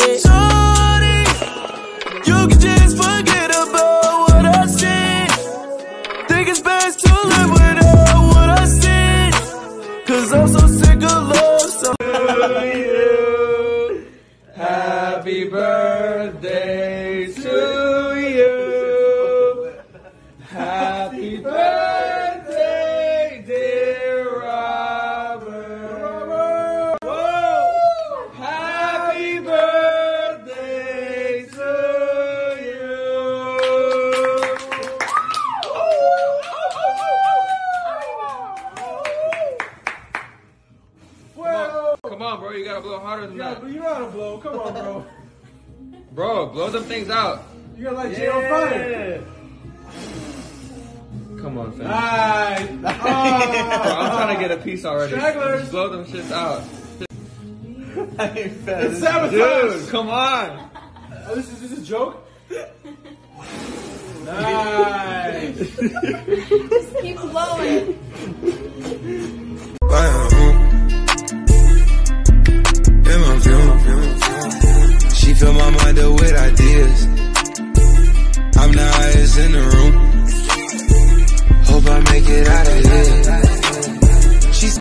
Shorty, you can just forget about what I said. Think it's best to live without what I said. Cause I'm so sick of love. So you. Happy birthday to you. Happy birthday, dear Robert. Whoa. Happy birthday to you. Whoa. Come on, bro. You gotta blow harder than that. You know how to blow. Come on, bro. Bro, blow them things out. You got like Jay on fire. Come on, fam. Nice. Oh. Bro, I'm trying to get a piece already. Stragglers. Just blow them shits out. It's sabotage. Dude, come on. Oh, this is a joke? Nice. Just keep blowing. She fill my mind up with ideas. I'm the highest in the room. Hope I make it out of here. She's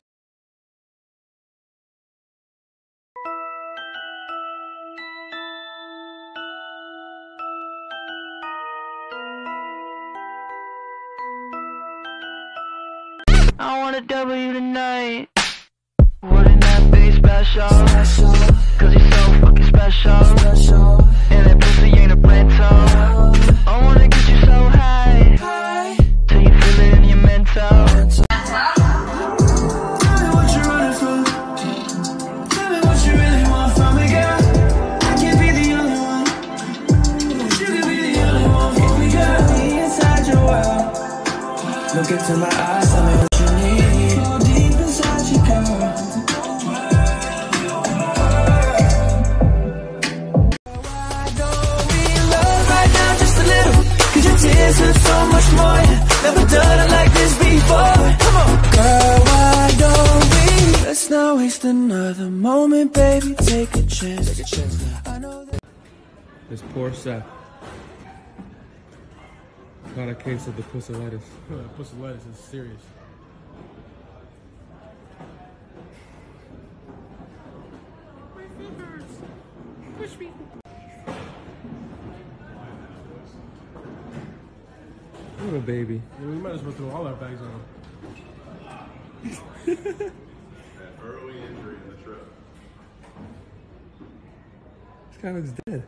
I want a W tonight. Wouldn't that be special? Cause you're so fucking special. And that pussy ain't a rental. I wanna get you so high till you feel it in your mental. Tell me what you're running from. Tell me what you really want from me, girl. I can't be the only one. You can be the only one for me, girl. Be inside your world. Look into my eyes, tell me what you need. Go deep inside your girl. Tears hurt so much more. Never done it like this before. Come on, girl, why don't we? Let's not waste another moment, baby. Take a chance. I know that This poor sap. Got a case of the pussilitis. Pussilitis is serious. My fingers. Push me. What a baby. Yeah, we might as well throw all our bags on him. Early injury in the trip. This guy looks dead.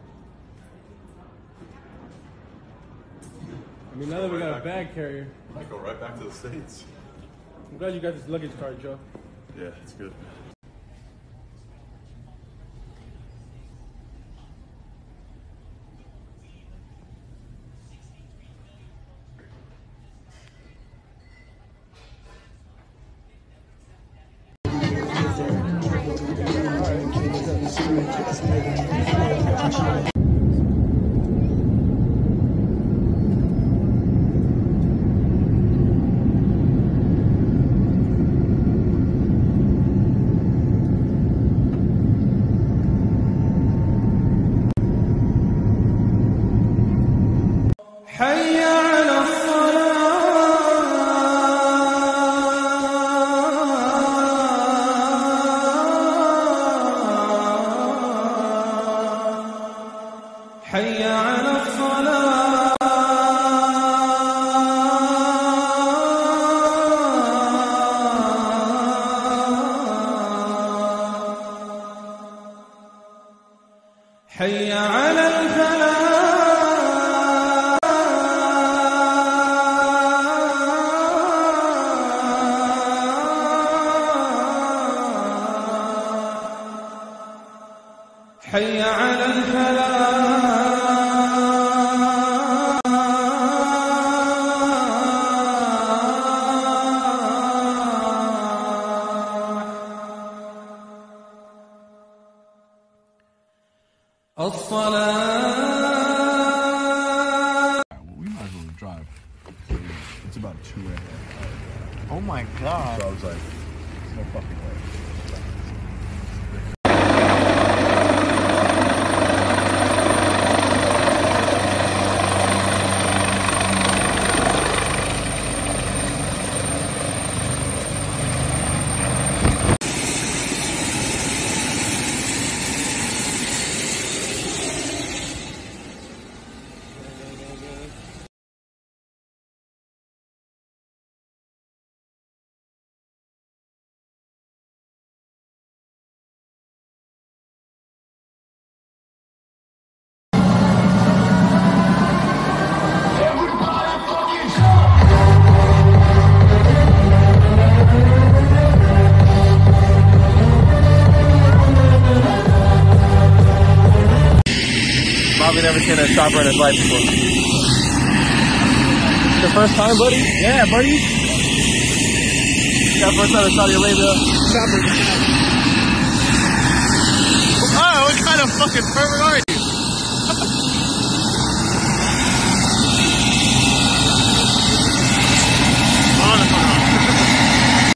I mean, now that we got a bag carrier, Might go right back to the States. I'm glad you got this luggage card, Joe. Yeah, it's good. حي على الصلاة حي على الصلاة حي على الفلاح حي على الفلاح We might as well drive. It's about 2 a.m. Oh my god. So I was like, there's no fucking way. chopper in his life before. The first time, buddy? Yeah, buddy. Yeah, first time in Saudi Arabia. Chopper. Oh, what kind of fucking pervert are you?